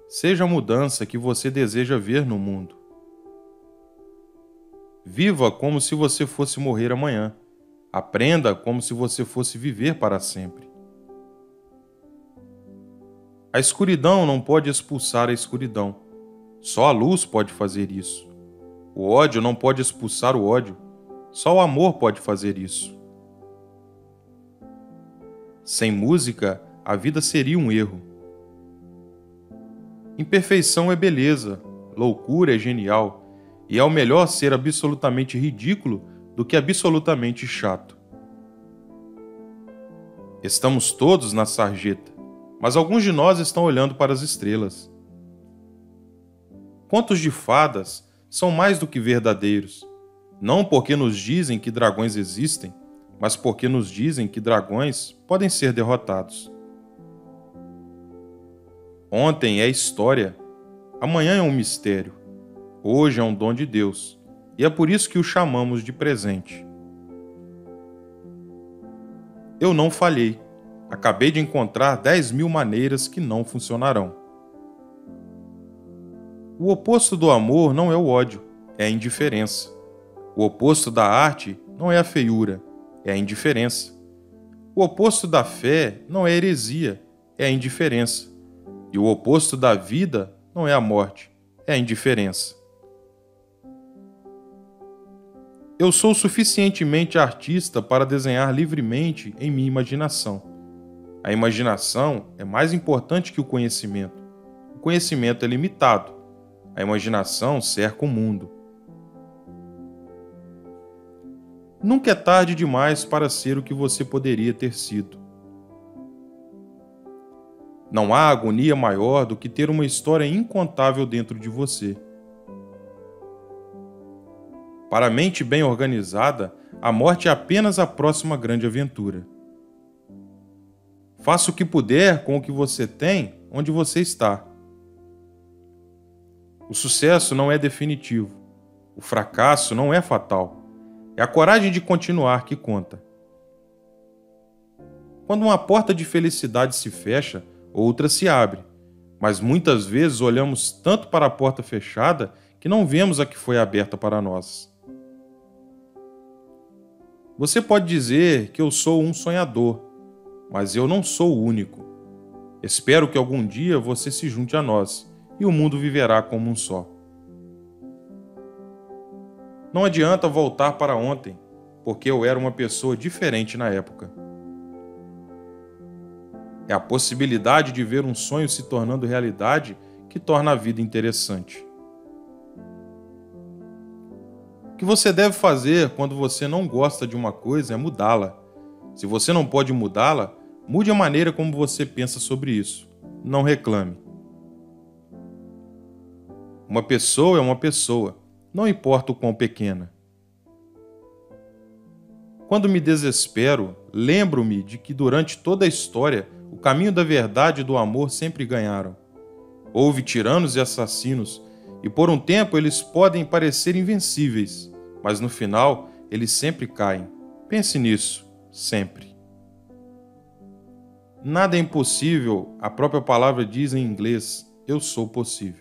Seja a mudança que você deseja ver no mundo. Viva como se você fosse morrer amanhã. Aprenda como se você fosse viver para sempre. A escuridão não pode expulsar a escuridão. Só a luz pode fazer isso. O ódio não pode expulsar o ódio. Só o amor pode fazer isso. Sem música, a vida seria um erro. Imperfeição é beleza, loucura é genial, e é o melhor ser absolutamente ridículo do que absolutamente chato. Estamos todos na sarjeta, mas alguns de nós estão olhando para as estrelas. Contos de fadas são mais do que verdadeiros, não porque nos dizem que dragões existem, mas porque nos dizem que dragões podem ser derrotados. Ontem é história, amanhã é um mistério, hoje é um dom de Deus, e é por isso que o chamamos de presente. Eu não falhei, acabei de encontrar 10.000 maneiras que não funcionarão. O oposto do amor não é o ódio, é a indiferença. O oposto da arte não é a feiura, é a indiferença. O oposto da fé não é a heresia, é a indiferença. E o oposto da vida não é a morte, é a indiferença. Eu sou suficientemente artista para desenhar livremente em minha imaginação. A imaginação é mais importante que o conhecimento. O conhecimento é limitado. A imaginação cerca o mundo. Nunca é tarde demais para ser o que você poderia ter sido. Não há agonia maior do que ter uma história incontável dentro de você. Para a mente bem organizada, a morte é apenas a próxima grande aventura. Faça o que puder com o que você tem, onde você está. O sucesso não é definitivo. O fracasso não é fatal. É a coragem de continuar que conta. Quando uma porta de felicidade se fecha, outra se abre, mas muitas vezes olhamos tanto para a porta fechada que não vemos a que foi aberta para nós. Você pode dizer que eu sou um sonhador, mas eu não sou o único. Espero que algum dia você se junte a nós e o mundo viverá como um só. Não adianta voltar para ontem, porque eu era uma pessoa diferente na época. É a possibilidade de ver um sonho se tornando realidade que torna a vida interessante. O que você deve fazer quando você não gosta de uma coisa é mudá-la. Se você não pode mudá-la, mude a maneira como você pensa sobre isso. Não reclame. Uma pessoa é uma pessoa, não importa o quão pequena. Quando me desespero, lembro-me de que durante toda a história, o caminho da verdade e do amor sempre ganharam. Houve tiranos e assassinos, e por um tempo eles podem parecer invencíveis, mas no final eles sempre caem. Pense nisso, sempre. Nada é impossível, a própria palavra diz em inglês, eu sou possível.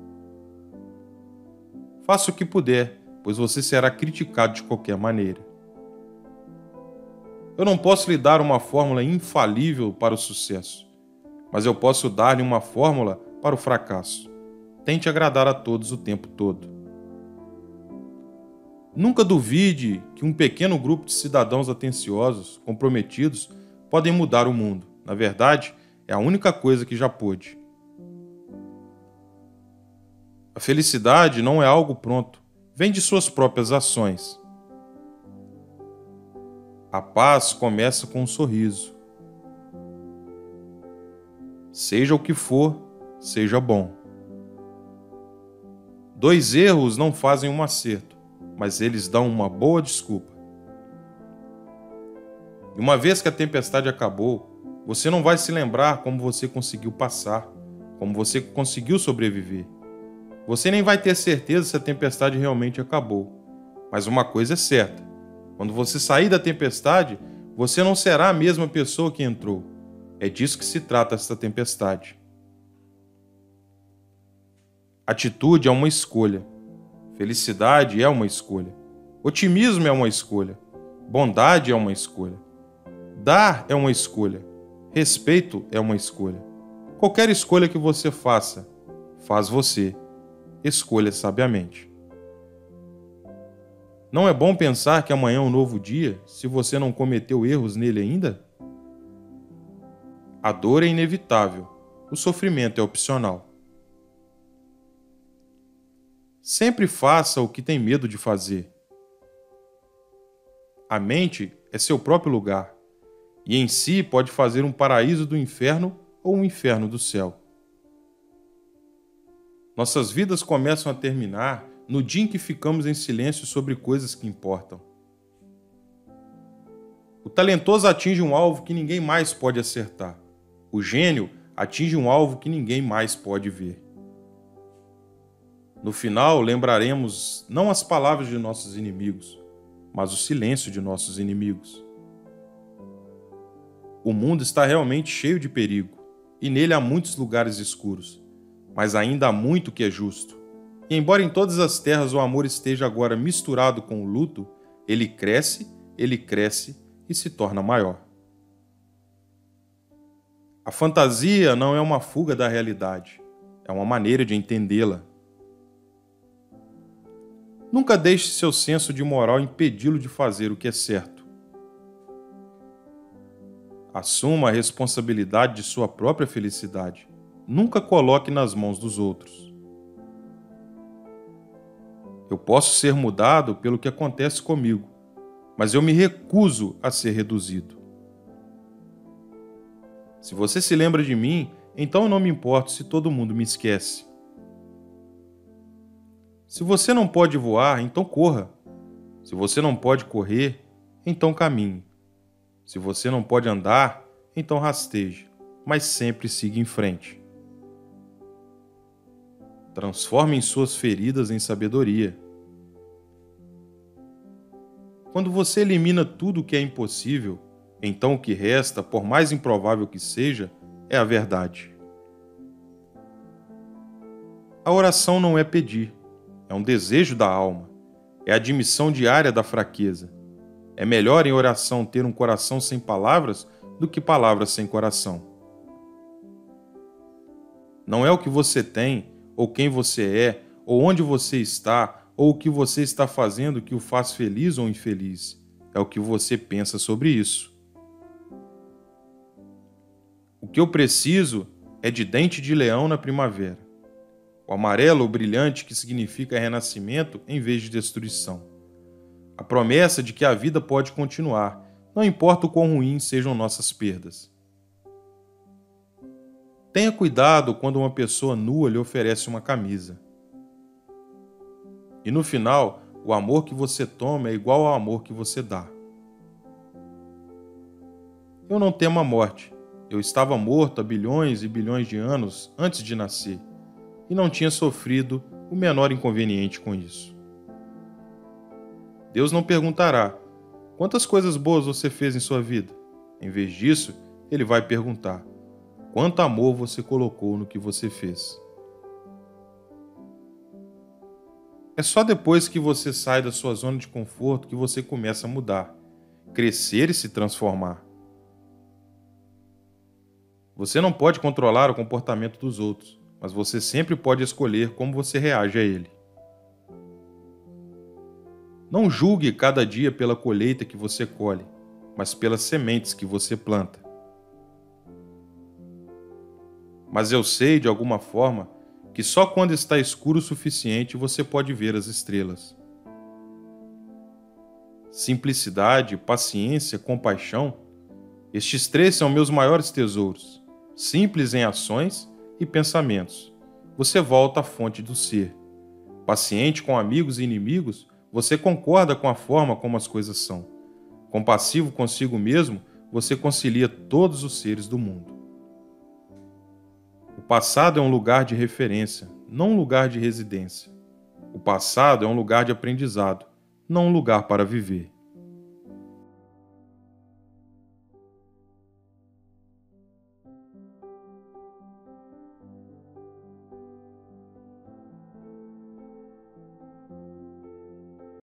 Faça o que puder, pois você será criticado de qualquer maneira. Eu não posso lhe dar uma fórmula infalível para o sucesso, mas eu posso dar-lhe uma fórmula para o fracasso. Tente agradar a todos o tempo todo. Nunca duvide que um pequeno grupo de cidadãos atenciosos, comprometidos, podem mudar o mundo. Na verdade, é a única coisa que já pôde. A felicidade não é algo pronto, vem de suas próprias ações. A paz começa com um sorriso. Seja o que for, seja bom. 2 erros não fazem um acerto, mas eles dão uma boa desculpa. E uma vez que a tempestade acabou, você não vai se lembrar como você conseguiu passar, como você conseguiu sobreviver. Você nem vai ter certeza se a tempestade realmente acabou. Mas uma coisa é certa: quando você sair da tempestade, você não será a mesma pessoa que entrou. É disso que se trata esta tempestade. Atitude é uma escolha. Felicidade é uma escolha. Otimismo é uma escolha. Bondade é uma escolha. Dar é uma escolha. Respeito é uma escolha. Qualquer escolha que você faça, faz você. Escolha sabiamente. Não é bom pensar que amanhã é um novo dia se você não cometeu erros nele ainda? A dor é inevitável. O sofrimento é opcional. Sempre faça o que tem medo de fazer. A mente é seu próprio lugar, e em si pode fazer um paraíso do inferno ou um inferno do céu. Nossas vidas começam a terminar no dia em que ficamos em silêncio sobre coisas que importam. O talentoso atinge um alvo que ninguém mais pode acertar. O gênio atinge um alvo que ninguém mais pode ver. No final, lembraremos não as palavras de nossos inimigos, mas o silêncio de nossos inimigos. O mundo está realmente cheio de perigo, e nele há muitos lugares escuros, mas ainda há muito que é justo. E embora em todas as terras o amor esteja agora misturado com o luto, ele cresce e se torna maior. A fantasia não é uma fuga da realidade, é uma maneira de entendê-la. Nunca deixe seu senso de moral impedi-lo de fazer o que é certo. Assuma a responsabilidade de sua própria felicidade. Nunca coloque nas mãos dos outros. Eu posso ser mudado pelo que acontece comigo, mas eu me recuso a ser reduzido. Se você se lembra de mim, então eu não me importo se todo mundo me esquece. Se você não pode voar, então corra. Se você não pode correr, então caminhe. Se você não pode andar, então rasteje, mas sempre siga em frente. Transforme suas feridas em sabedoria. Quando você elimina tudo o que é impossível, então o que resta, por mais improvável que seja, é a verdade. A oração não é pedir, é um desejo da alma, é a admissão diária da fraqueza. É melhor em oração ter um coração sem palavras do que palavras sem coração. Não é o que você tem, ou quem você é, ou onde você está, ou o que você está fazendo que o faz feliz ou infeliz. É o que você pensa sobre isso. O que eu preciso é de dente de leão na primavera. O amarelo brilhante que significa renascimento em vez de destruição. A promessa de que a vida pode continuar, não importa o quão ruins sejam nossas perdas. Tenha cuidado quando uma pessoa nua lhe oferece uma camisa. E no final, o amor que você toma é igual ao amor que você dá. Eu não temo a morte. Eu estava morto há bilhões e bilhões de anos antes de nascer, e não tinha sofrido o menor inconveniente com isso. Deus não perguntará: quantas coisas boas você fez em sua vida? Em vez disso, Ele vai perguntar: quanto amor você colocou no que você fez? É só depois que você sai da sua zona de conforto que você começa a mudar, crescer e se transformar. Você não pode controlar o comportamento dos outros, mas você sempre pode escolher como você reage a ele. Não julgue cada dia pela colheita que você colhe, mas pelas sementes que você planta. Mas eu sei, de alguma forma, que só quando está escuro o suficiente você pode ver as estrelas. Simplicidade, paciência, compaixão, estes três são meus maiores tesouros. Simples em ações e pensamentos, você volta à fonte do ser. Paciente com amigos e inimigos, você concorda com a forma como as coisas são. Compassivo consigo mesmo, você concilia todos os seres do mundo. O passado é um lugar de referência, não um lugar de residência. O passado é um lugar de aprendizado, não um lugar para viver.